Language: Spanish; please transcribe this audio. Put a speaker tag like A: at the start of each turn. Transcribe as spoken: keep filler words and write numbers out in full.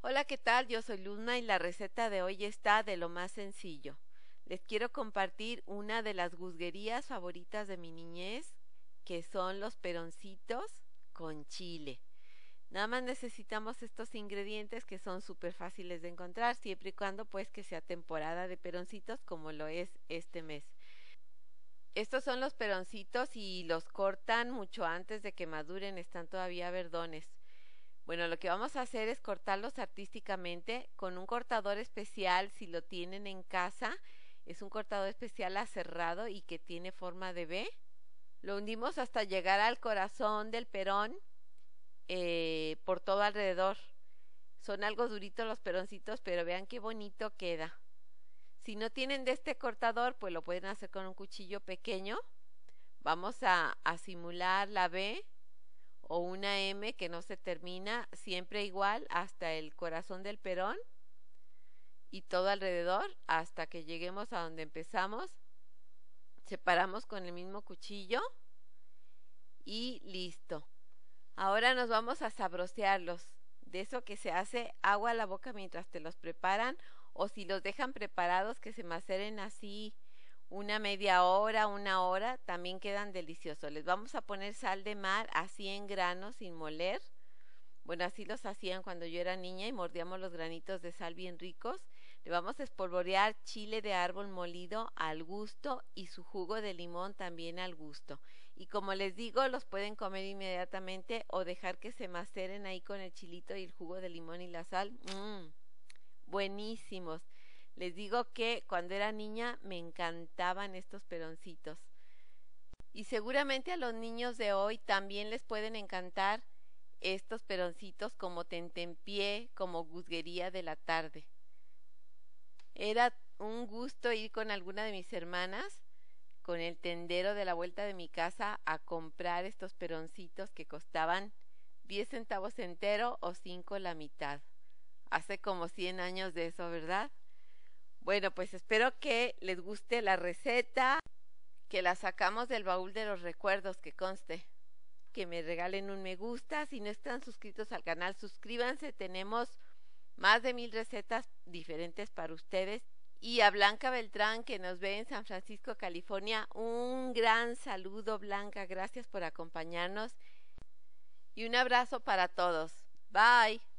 A: Hola, ¿qué tal? Yo soy Luzma y la receta de hoy está de lo más sencillo. Les quiero compartir una de las guzguerías favoritas de mi niñez, que son los peroncitos con chile. Nada más necesitamos estos ingredientes que son súper fáciles de encontrar, siempre y cuando pues que sea temporada de peroncitos como lo es este mes. Estos son los peroncitos y los cortan mucho antes de que maduren, están todavía verdones. Bueno, lo que vamos a hacer es cortarlos artísticamente con un cortador especial, si lo tienen en casa. Es un cortador especial aserrado y que tiene forma de V. Lo hundimos hasta llegar al corazón del perón, eh, por todo alrededor. Son algo duritos los peroncitos, pero vean qué bonito queda. Si no tienen de este cortador, pues lo pueden hacer con un cuchillo pequeño. Vamos a, a simular la V o una M que no se termina, siempre igual hasta el corazón del perón y todo alrededor hasta que lleguemos a donde empezamos. Separamos con el mismo cuchillo y listo. Ahora nos vamos a sabrosearlos. De eso que se hace agua a la boca mientras te los preparan, o si los dejan preparados que se maceren así una media hora, una hora, también quedan deliciosos. Les vamos a poner sal de mar así en granos sin moler. Bueno, así los hacían cuando yo era niña y mordíamos los granitos de sal bien ricos. Le vamos a espolvorear chile de árbol molido al gusto y su jugo de limón también al gusto. Y como les digo, los pueden comer inmediatamente o dejar que se maceren ahí con el chilito y el jugo de limón y la sal. Mmm, buenísimos. Les digo que cuando era niña me encantaban estos peroncitos. Y seguramente a los niños de hoy también les pueden encantar estos peroncitos como tentempié, como guzguería de la tarde. Era un gusto ir con alguna de mis hermanas, con el tendero de la vuelta de mi casa, a comprar estos peroncitos que costaban diez centavos entero o cinco la mitad. Hace como cien años de eso, ¿verdad? Bueno, pues espero que les guste la receta, que la sacamos del baúl de los recuerdos, que conste. Que me regalen un me gusta. Si no están suscritos al canal, suscríbanse. Tenemos más de mil recetas diferentes para ustedes. Y a Blanca Beltrán, que nos ve en San Francisco, California, un gran saludo, Blanca. Gracias por acompañarnos. Y un abrazo para todos. Bye.